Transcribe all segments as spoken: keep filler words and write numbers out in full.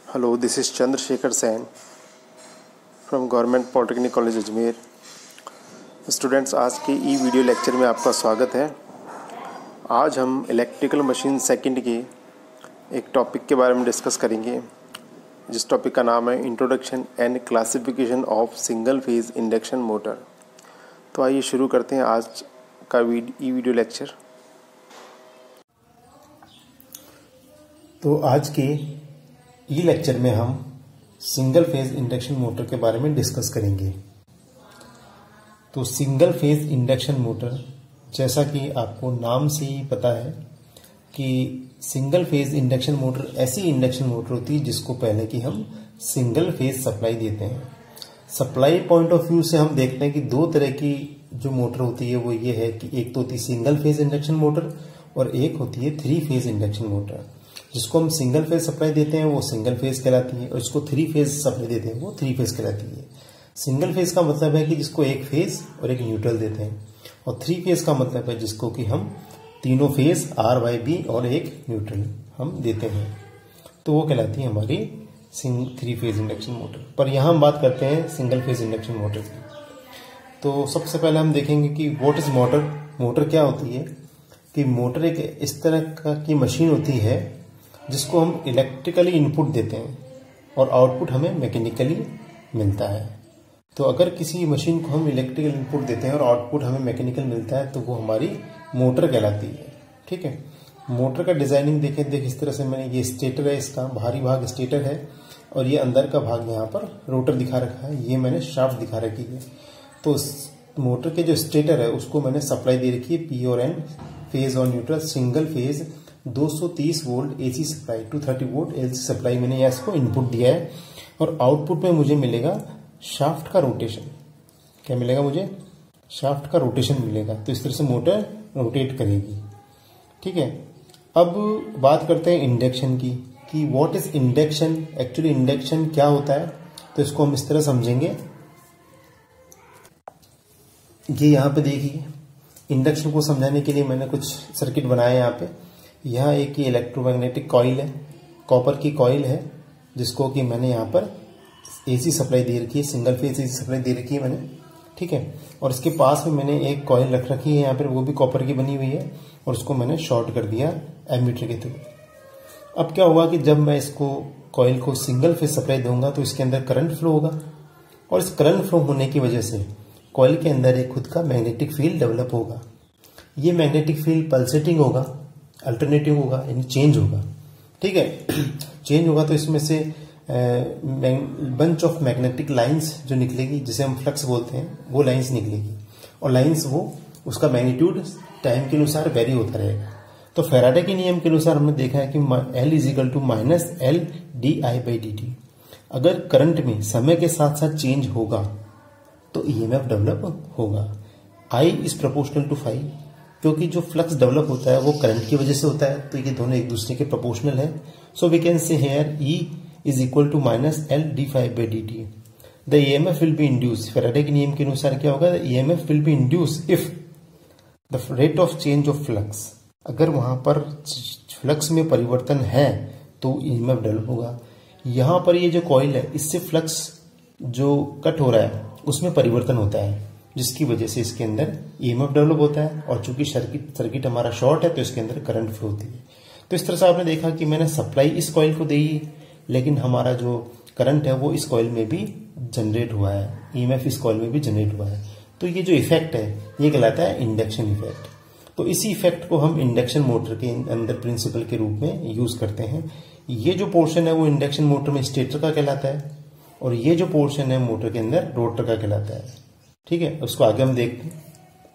Hello, this is Chandrasekhar Sen from Government Polytechnic College Ajmer. Students, आज के ई video lecture में आपका स्वागत है। आज हम इलेक्ट्रिकल मशीन सेकंड के एक टॉपिक के बारे में डिस्कस करेंगे, जिस टॉपिक का नाम है introduction and classification of single phase induction motor. तो आइए शुरू करते हैं आज का ई वीडियो लेक्चर। तो आज के ई लेक्चर में हम सिंगल फेज इंडक्शन मोटर के बारे में डिस्कस करेंगे। तो सिंगल फेज इंडक्शन मोटर, जैसा कि आपको नाम से ही पता है कि सिंगल फेज इंडक्शन मोटर ऐसी इंडक्शन मोटर होती है जिसको पहले की हम सिंगल फेज सप्लाई देते हैं। सप्लाई पॉइंट ऑफ व्यू से हम देखते हैं कि दो तरह की जो मोटर होती है वो ये है कि एक तो होती है सिंगल फेज इंडक्शन मोटर और एक होती है थ्री फेज इंडक्शन मोटर। जिसको हम सिंगल फेज सप्लाई देते हैं वो सिंगल फेज कहलाती है और जिसको थ्री फेज सप्लाई देते हैं वो थ्री फेज कहलाती है। सिंगल फेज का मतलब है कि जिसको एक फेज और एक न्यूट्रल देते हैं, और थ्री फेज का मतलब है जिसको कि हम तीनों फेज आर वाई बी और एक न्यूट्रल हम देते हैं, तो वो कहलाती है हमारी थ्री फेज इंडक्शन मोटर। पर यहाँ हम बात करते हैं सिंगल फेज इंडक्शन मोटर की। तो सबसे पहले हम देखेंगे कि व्हाट इज मोटर। मोटर क्या होती है कि मोटर एक इस तरह का की मशीन होती है जिसको हम इलेक्ट्रिकली इनपुट देते हैं और आउटपुट हमें मैकेनिकली मिलता है। तो अगर किसी मशीन को हम इलेक्ट्रिकल इनपुट देते हैं और आउटपुट हमें मैकेनिकल मिलता है तो वो हमारी मोटर कहलाती है। ठीक है, मोटर का डिजाइनिंग देखें, देख इस तरह से मैंने, ये स्टेटर है, इसका बाहरी भाग स्टेटर है और ये अंदर का भाग यहाँ पर रोटर दिखा रखा है, ये मैंने शाफ्ट दिखा रखी है। तो मोटर के जो स्टेटर है उसको मैंने सप्लाई दे रखी है पी और एन, फेज और न्यूट्रल, सिंगल फेज दो सौ तीस वोल्ट एसी सप्लाई, दो सौ तीस वोल्ट एसी सप्लाई मैंने यहाँ इसको इनपुट दिया है और आउटपुट में मुझे मिलेगा शाफ्ट का रोटेशन। क्या मिलेगा मुझे? शाफ्ट का रोटेशन मिलेगा। तो इस तरह से मोटर रोटेट करेगी। ठीक है, अब बात करते हैं इंडक्शन की कि what is induction. Actually induction क्या होता है, तो इसको हम इस तरह समझेंगे। ये यहाँ पे देखिए, इंडक्शन को समझाने के लिए मैंने कुछ सर्किट बनाए यहाँ पे। यहाँ एक इलेक्ट्रोमैग्नेटिक कॉइल है, कॉपर की कॉइल है, जिसको कि मैंने यहाँ पर एसी सप्लाई दे रखी है, सिंगल फेज एसी सप्लाई दे रखी है मैंने। ठीक है, और इसके पास में मैंने एक कॉइल रख रखी है यहाँ पर, वो भी कॉपर की बनी हुई है, और उसको मैंने शॉर्ट कर दिया एमीटर के थ्रू। अब क्या होगा कि जब मैं इसको कॉइल को सिंगल फेज सप्लाई दूंगा तो इसके अंदर करंट फ्लो होगा, और इस करंट फ्लो होने की वजह से कॉइल के अंदर एक खुद का मैग्नेटिक फील्ड डेवलप होगा। ये मैग्नेटिक फील्ड पल्सेटिंग होगा, अल्टरनेटिव होगा, यानी चेंज होगा। ठीक है, चेंज होगा तो इसमें से बंच ऑफ मैग्नेटिक लाइंस जो निकलेगी, जिसे हम फ्लक्स बोलते हैं, वो लाइंस निकलेगी, और लाइंस वो उसका मैग्नीट्यूड टाइम के अनुसार वेरी होता रहेगा। तो फैराडे के नियम के अनुसार हमने देखा है कि L is equal to minus L D I by D T. अगर करंट में समय के साथ साथ चेंज होगा तो ईएमएफ डेवलप होगा। I is proportional to five, क्योंकि जो फ्लक्स डेवलप होता है वो करंट की वजह से होता है, तो ये दोनों एक दूसरे के प्रोपोर्शनल है। So we can say here E is equal to minus L D five by D T. The EMF will be induce. Faraday के नियम के अनुसार क्या होगा? The EMF will be induce if the rate of change of flux, अगर वहां पर flux में परिवर्तन है तो ईएमएफ डेवलप होगा। यहां पर ये जो कॉइल है, इससे फ्लक्स जो कट हो रहा है उसमें परिवर्तन होता है, जिसकी वजह से इसके अंदर ईएमएफ डेवलप होता है, और चूंकि सर्किट सर्किट हमारा शॉर्ट है तो इसके अंदर करंट फ्लो होती है। तो इस तरह से आपने देखा कि मैंने सप्लाई इस कॉइल को दी, लेकिन हमारा जो करंट है वो इस कॉइल में भी जनरेट हुआ है, ईएमएफ इस कॉइल में भी जनरेट हुआ है। तो ये जो इफेक्ट है ये कहलाता है इंडक्शन इफेक्ट। तो इसी इफेक्ट को हम इंडक्शन मोटर के अंदर प्रिंसिपल के रूप में यूज करते हैं। ये जो पोर्शन है वो इंडक्शन मोटर में स्टेटर का कहलाता है, और ये जो पोर्शन है मोटर के अंदर रोटर का कहलाता है। ठीक है, उसको आगे हम देखते हैं।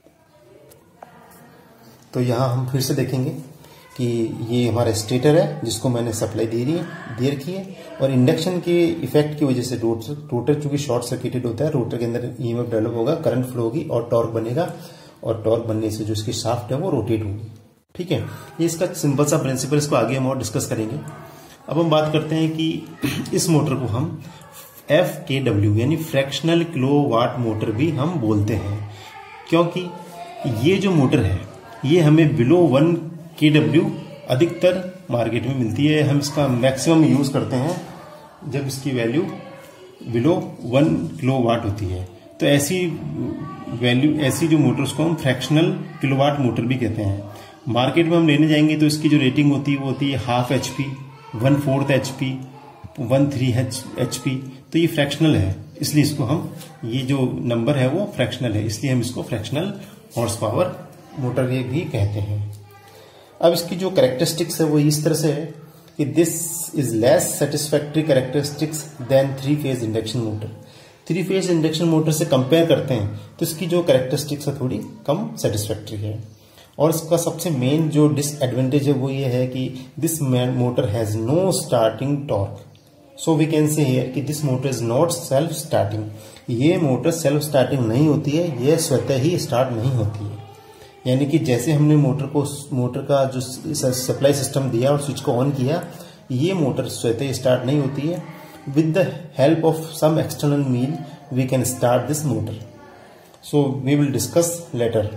तो यहां हम फिर से देखेंगे कि ये हमारा स्टेटर है जिसको मैंने सप्लाई दे रही है दे रखी है, और इंडक्शन के इफेक्ट की वजह से रोटर रोटर चूंकि शॉर्ट सर्किटेड होता है, रोटर के अंदर ईएमएफ डेवलप होगा, करंट फ्लो होगी और टॉर्क बनेगा, और टॉर्क बनने से जो इसकी शाफ्ट है वो रोटेट होगी। ठीक है, ये इसका सिंपल सा प्रिंसिपल, इसको आगे हम और डिस्कस करेंगे। अब हम बात करते हैं कि इस मोटर को हम एफ के डब्ल्यू यानी फ्रैक्शनल किलोवाट मोटर भी हम बोलते हैं, क्योंकि ये जो मोटर है ये हमें बिलो वन के डब्ल्यू अधिकतर मार्केट में मिलती है। हम इसका मैक्सिमम यूज करते हैं जब इसकी वैल्यू बिलो वन किलोवाट होती है। तो ऐसी वैल्यू ऐसी जो मोटर्स को हम फ्रैक्शनल किलोवाट मोटर भी कहते हैं। मार्केट में हम लेने जाएंगे तो इसकी जो रेटिंग होती है वो होती है half H P, one fourth H P, one three H P. तो ये फ्रैक्शनल है, इसलिए इसको हम, ये जो नंबर है वो फ्रैक्शनल है, इसलिए हम इसको फ्रैक्शनल हॉर्स पावर मोटर ये भी कहते हैं। अब इसकी जो कैरेक्टरिस्टिक्स है वो इस तरह से है कि this is less satisfactory characteristics than three phase induction motor. Three phase induction motor से कंपेयर करते हैं तो इसकी जो कैरेक्टरिस्टिक्स है थोड़ी कम सेटिस्फैक्ट्री है। और इसका सबसे मेन जो डिसएडवांटेज है वो ये है कि this motor has no starting torque. So we can say here कि this motor is not self starting. ये मोटर सेल्फ स्टार्टिंग नहीं होती है, ये स्वतः ही स्टार्ट नहीं होती है। यानी कि जैसे हमने मोटर को मोटर का जो सप्लाई सिस्टम दिया और स्विच को ऑन किया, ये मोटर स्वतः स्टार्ट नहीं होती है। With the help of some external mean we can start this motor. So we will discuss later.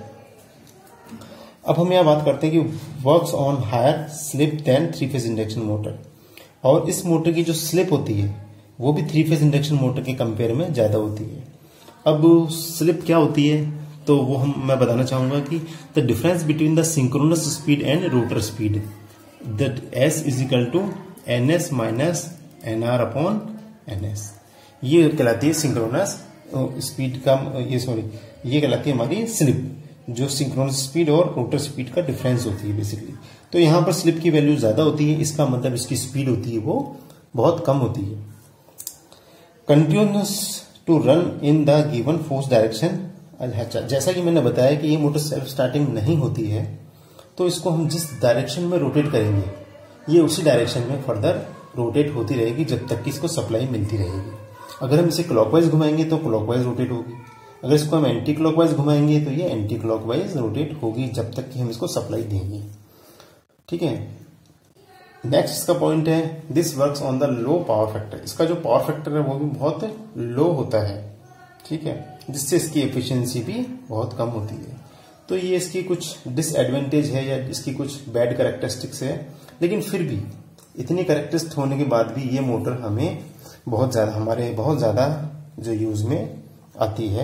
अब हम यहाँ बात करते हैं कि works on higher slip than three phase induction motor. और इस मोटर की जो स्लिप होती है वो भी थ्री फेज इंडक्शन मोटर के कंपेयर में ज्यादा होती है। अब स्लिप क्या होती है तो वो हम मैं बताना चाहूंगा कि the difference between the synchronous speed and rotor speed, that S is equal to N S minus N R upon N S. ये कहलाती है सिंक्रोनस स्पीड का, ये सॉरी ये कहलाती है हमारी स्लिप, जो सिंक्रोनस स्पीड और रोटर स्पीड का डिफरेंस होती है बेसिकली। तो यहाँ पर स्लिप की वैल्यू ज्यादा होती है, इसका मतलब इसकी स्पीड होती है वो बहुत कम होती है। Continuous to run in the given force direction. जैसा कि मैंने बताया कि ये मोटर सेल्फ स्टार्टिंग नहीं होती है, तो इसको हम जिस डायरेक्शन में रोटेट करेंगे ये उसी डायरेक्शन में फर्दर रोटेट होती रहेगी जब तक कि इसको सप्लाई मिलती रहेगी। अगर हम इसे क्लॉकवाइज घुमाएंगे तो क्लॉकवाइज रोटेट होगी, अगर इसको हम एंटी क्लॉकवाइज घुमाएंगे तो ये एंटी क्लॉकवाइज रोटेट होगी जब तक कि हम इसको सप्लाई देंगे। ठीक है। नेक्स्ट इसका पॉइंट है this works on the low power factor. इसका जो पावर फैक्टर है वो भी बहुत लो होता है, ठीक है, जिससे इसकी एफिशिएंसी भी बहुत कम होती है। तो ये इसकी कुछ डिसएडवांटेज है या इसकी कुछ बैड कैरेक्टरिस्टिक्स है, लेकिन फिर भी इतनी कैरेक्टरिस्टिक होने के बाद भी ये मोटर हमें बहुत ज्यादा हमारे बहुत ज्यादा जो यूज में आती है।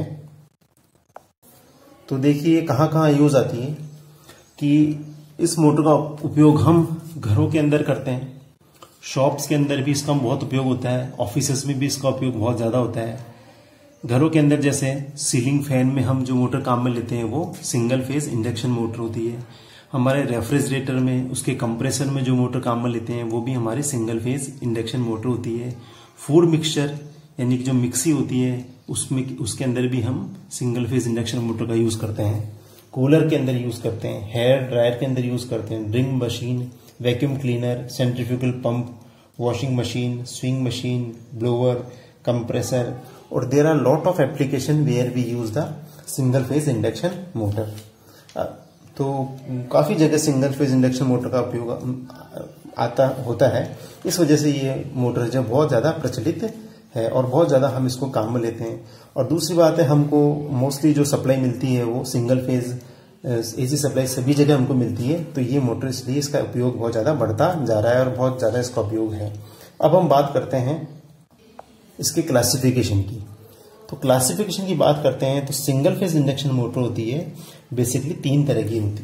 तो देखिए कहाँ कहाँ यूज आती है कि इस मोटर का उपयोग हम घरों के अंदर करते हैं, शॉप्स के अंदर भी इसका बहुत उपयोग होता है, ऑफिसेस में भी इसका उपयोग बहुत ज्यादा होता है। घरों के अंदर जैसे सीलिंग फैन में हम जो मोटर काम में लेते हैं वो सिंगल फेज इंडक्शन मोटर होती है। हमारे रेफ्रिजरेटर में उसके कंप्रेसर में जो मोटर काम में लेते हैं वो भी हमारी सिंगल फेज इंडक्शन मोटर होती है। फूड मिक्सचर यानी कि जो मिक्सी होती है उसमें उसके अंदर भी हम सिंगल फेज इंडक्शन मोटर का यूज करते हैं। कूलर के अंदर यूज करते हैं, हेयर ड्रायर के अंदर यूज करते हैं, drink machine, vacuum cleaner, centrifugal pump, washing machine, swing machine, blower, compressor, और there are lot of application where we use the single phase induction motor. तो काफी जगह सिंगल फेज इंडक्शन मोटर का उपयोग आता होता है, इस वजह से ये मोटर जो बहुत ज्यादा प्रचलित है और बहुत ज्यादा हम इसको काम में लेते हैं। और दूसरी बात है हमको मोस्टली जो सप्लाई मिलती है वो सिंगल फेज एसी सप्लाई सभी जगह हमको मिलती है, तो ये मोटर इसलिए इसका उपयोग बहुत ज्यादा बढ़ता जा रहा है और बहुत ज्यादा इसका उपयोग है। अब हम बात करते हैं इसके क्लासिफिकेशन की। तो क्लासिफिकेशन की बात करते हैं तो सिंगल फेज इंडक्शन मोटर होती है बेसिकली तीन तरह की होती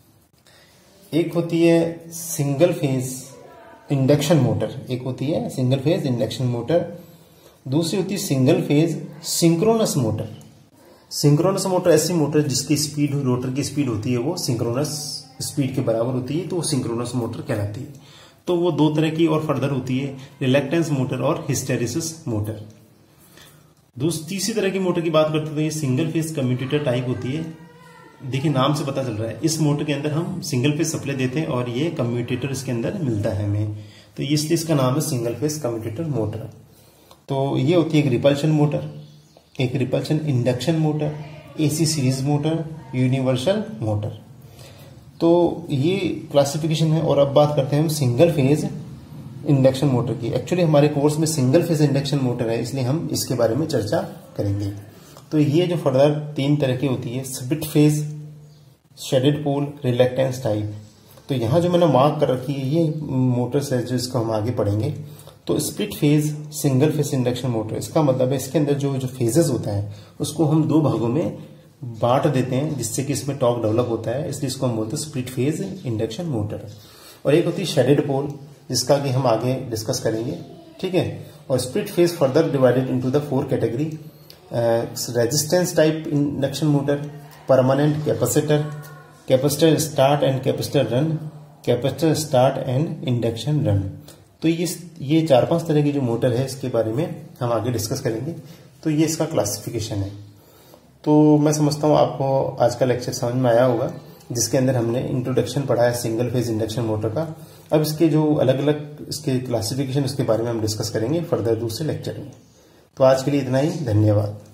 है। एक होती है सिंगल फेज इंडक्शन मोटर, एक होती है सिंगल फेज इंडक्शन मोटर, दूसरी होती है single phase synchronous motor. Synchronous motor ऐसी मोटर जिसकी स्पीड रोटर की स्पीड होती है वो सिंक्रोनस स्पीड के बराबर होती है, तो वो सिंक्रोनस मोटर कहलाती है। तो वो दो तरह की और फर्दर होती है, रिलैक्टेंस मोटर और हिस्टेरिसिस मोटर। दूसरी तीसरी तरह की मोटर की बात करते हैं तो ये सिंगल फेज कम्यूटेटर टाइप होती है। देखिए नाम से पता चल रहा है, इस मोटर के अंदर हम सिंगल फेज सप्लाई देते हैं और ये कम्यूटेटर इसके अंदर मिलता है हमें, तो इसलिए इसका नाम है सिंगल फेज कम्यूटेटर मोटर। तो ये होती है एक रिपल्शन मोटर, एक repulsion induction motor, AC series motor, universal motor. तो ये क्लासिफिकेशन है। और अब बात करते हैं हम सिंगल फेज इंडक्शन मोटर की। एक्चुअली हमारे कोर्स में सिंगल फेज इंडक्शन मोटर है, इसलिए हम इसके बारे में चर्चा करेंगे। तो ये जो फर्दर तीन तरह की होती है, split phase, shaded pole, reluctance type. तो यहाँ जो मैंने मार्क कर रखी है ये मोटर्स है जो इसको हम आगे पढ़ेंगे। तो split phase single phase induction motor, इसका मतलब है इसके अंदर जो जो फेजेस होता है उसको हम दो भागों में बांट देते हैं, जिससे कि इसमें टॉर्क डेवलप होता है, इसलिए इसको हम बोलते हैं स्प्लिट फेज इंडक्शन मोटर। और एक होती है शेडेड पोल, जिसका कि हम आगे डिस्कस करेंगे, ठीक है। और split phase further divided into the four category: resistance type induction motor, permanent capacitor, capacitor start and capacitor run, capacitor start and induction run. तो ये ये चार पांच तरह की जो मोटर है इसके बारे में हम आगे डिस्कस करेंगे। तो ये इसका क्लासिफिकेशन है। तो मैं समझता हूँ आपको आज का लेक्चर समझ में आया होगा, जिसके अंदर हमने इंट्रोडक्शन पढ़ा है सिंगल फेज इंडक्शन मोटर का। अब इसके जो अलग अलग इसके क्लासिफिकेशन, उसके बारे में हम डिस्कस करेंगे फर्दर दूसरे लेक्चर में। तो आज के लिए इतना ही, धन्यवाद।